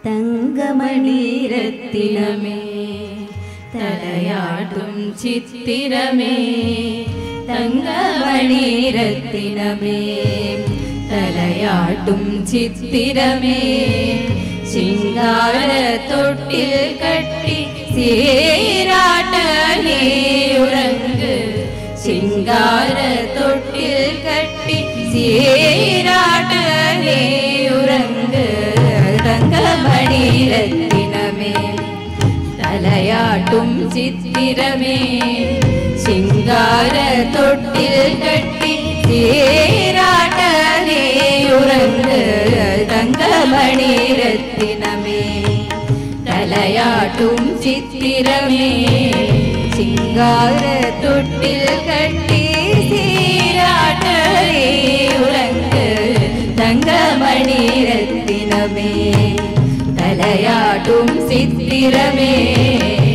தங்கமணி ரத்தினமே தலையாட்டும் சித்திரமே தங்கமணி ரத்தினமே தலையாட்டும் சித்திரமே சிங்கார தொட்டில் கட்டி சீராட்ட நீ உறங்கு சிங்கார தொட்டில் கட்டி சீராட்ட நீ உறங்கு தங்கமணி ரத்தினமே தலையாட்டும் சித்திரமே சிங்கார தொட்டில் கட்டி சீராட்ட நீ உறங்கு தங்கமணி ரத்தினமே தலையாட்டும் சித்திரமே சிங்கார தொட்டில் கட்டி சீராட்ட நீ உறங்கு தங்கமணி ரத்தினமே தலையாட்டும் சித்திரமே